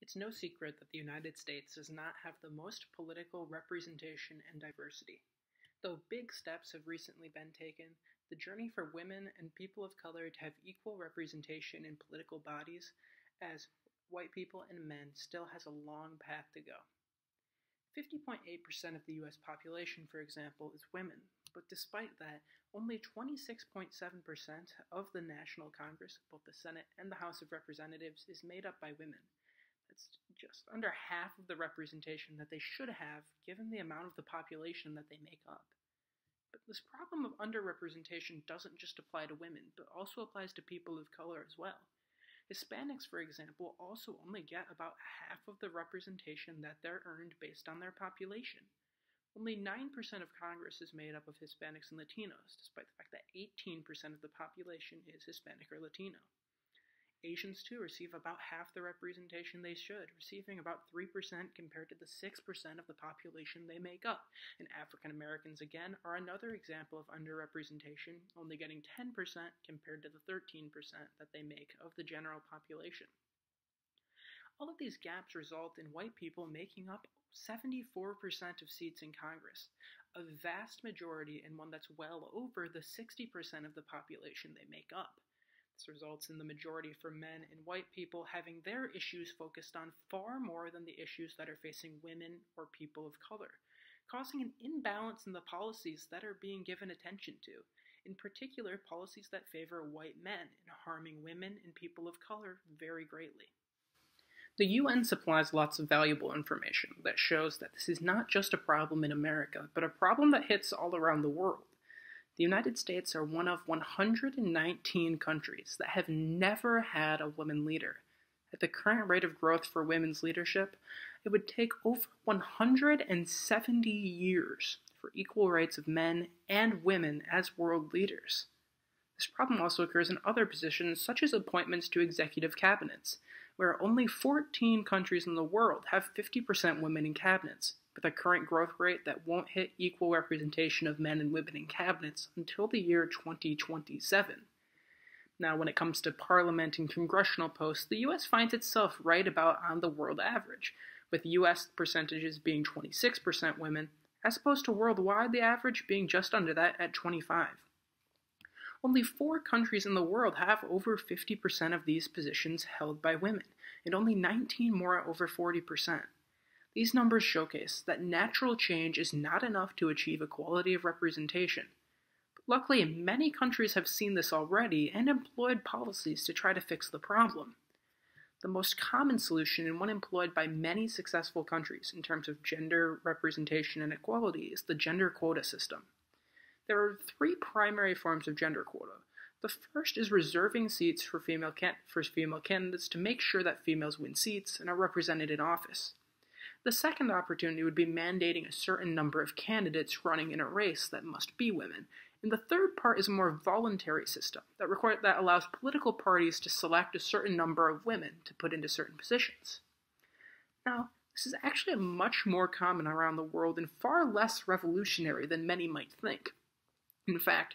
It's no secret that the United States does not have the most political representation and diversity. Though big steps have recently been taken, the journey for women and people of color to have equal representation in political bodies as white people and men still has a long path to go. 50.8% of the US population, for example, is women, but despite that, only 26.7% of the National Congress, both the Senate and the House of Representatives, is made up by women. That's just under half of the representation that they should have given the amount of the population that they make up. But this problem of underrepresentation doesn't just apply to women, but also applies to people of color as well. Hispanics, for example, also only get about half of the representation that they're earned based on their population. Only 9% of Congress is made up of Hispanics and Latinos, despite the fact that 18% of the population is Hispanic or Latino. Asians, too, receive about half the representation they should, receiving about 3% compared to the 6% of the population they make up. And African Americans, again, are another example of underrepresentation, only getting 10% compared to the 13% that they make of the general population. All of these gaps result in white people making up 74% of seats in Congress, a vast majority and one that's well over the 60% of the population they make up. This results in the majority for men and white people having their issues focused on far more than the issues that are facing women or people of color, causing an imbalance in the policies that are being given attention to, in particular policies that favor white men and harming women and people of color very greatly. The UN supplies lots of valuable information that shows that this is not just a problem in America, but a problem that hits all around the world. The United States are one of 119 countries that have never had a woman leader. At the current rate of growth for women's leadership, it would take over 170 years for equal rights of men and women as world leaders. This problem also occurs in other positions, such as appointments to executive cabinets, where only 14 countries in the world have 50% women in cabinets, with a current growth rate that won't hit equal representation of men and women in cabinets until the year 2027. Now, when it comes to parliament and congressional posts, the US finds itself right about on the world average, with US percentages being 26% women, as opposed to worldwide the average being just under that at 25%. Only 4 countries in the world have over 50% of these positions held by women, and only 19 more at over 40%. These numbers showcase that natural change is not enough to achieve equality of representation. But luckily, many countries have seen this already and employed policies to try to fix the problem. The most common solution, and one employed by many successful countries in terms of gender representation and equality, is the gender quota system. There are 3 primary forms of gender quota. The first is reserving seats for female candidates to make sure that females win seats and are represented in office. The second opportunity would be mandating a certain number of candidates running in a race that must be women. And the third part is a more voluntary system that allows political parties to select a certain number of women to put into certain positions. Now, this is actually much more common around the world and far less revolutionary than many might think. In fact,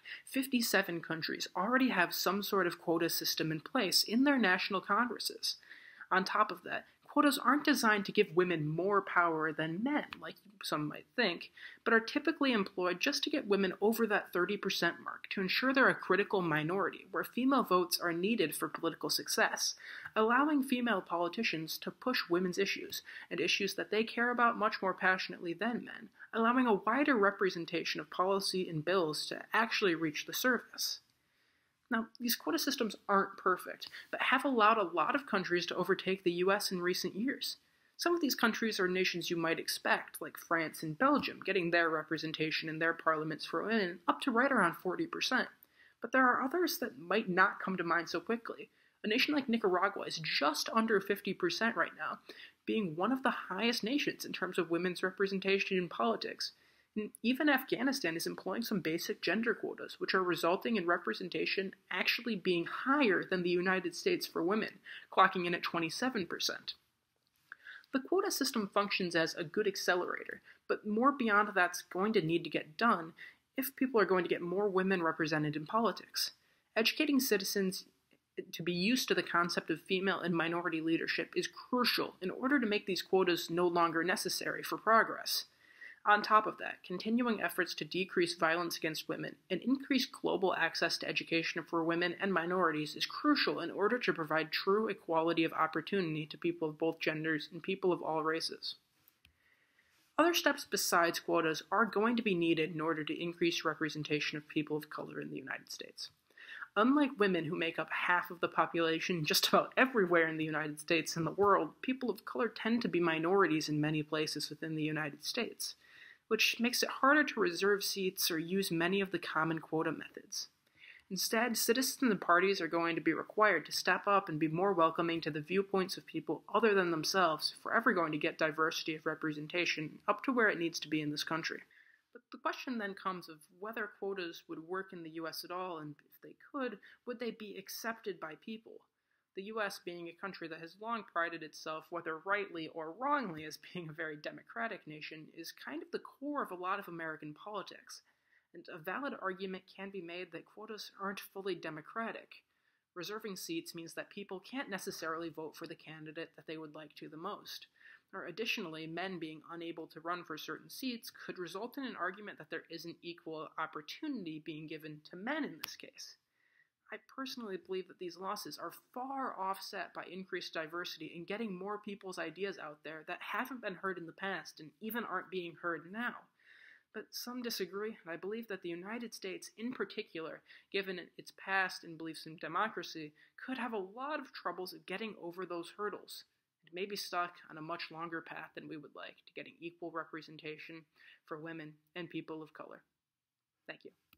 57 countries already have some sort of quota system in place in their national congresses. On top of that, quotas aren't designed to give women more power than men, like some might think, but are typically employed just to get women over that 30% mark to ensure they're a critical minority, where female votes are needed for political success, allowing female politicians to push women's issues, and issues that they care about much more passionately than men, allowing a wider representation of policy and bills to actually reach the surface. Now, these quota systems aren't perfect, but have allowed a lot of countries to overtake the US in recent years. Some of these countries are nations you might expect, like France and Belgium, getting their representation in their parliaments for women up to right around 40%. But there are others that might not come to mind so quickly. A nation like Nicaragua is just under 50% right now, being one of the highest nations in terms of women's representation in politics. And even Afghanistan is employing some basic gender quotas, which are resulting in representation actually being higher than the United States for women, clocking in at 27%. The quota system functions as a good accelerator, but more beyond that's going to need to get done if people are going to get more women represented in politics. Educating citizens to be used to the concept of female and minority leadership is crucial in order to make these quotas no longer necessary for progress. On top of that, continuing efforts to decrease violence against women and increase global access to education for women and minorities is crucial in order to provide true equality of opportunity to people of both genders and people of all races. Other steps besides quotas are going to be needed in order to increase representation of people of color in the United States. Unlike women who make up half of the population just about everywhere in the United States and the world, people of color tend to be minorities in many places within the United States, which makes it harder to reserve seats or use many of the common quota methods. Instead, citizens and parties are going to be required to step up and be more welcoming to the viewpoints of people other than themselves if we're ever going to get diversity of representation up to where it needs to be in this country. But the question then comes of whether quotas would work in the US at all, and if they could, would they be accepted by people? The US, being a country that has long prided itself, whether rightly or wrongly, as being a very democratic nation, is kind of the core of a lot of American politics. And a valid argument can be made that quotas aren't fully democratic. Reserving seats means that people can't necessarily vote for the candidate that they would like to the most. Or additionally, men being unable to run for certain seats could result in an argument that there isn't equal opportunity being given to men in this case. I personally believe that these losses are far offset by increased diversity and getting more people's ideas out there that haven't been heard in the past and even aren't being heard now. But some disagree, and I believe that the United States in particular, given its past and beliefs in democracy, could have a lot of troubles getting over those hurdles, and may be stuck on a much longer path than we would like to getting equal representation for women and people of color. Thank you.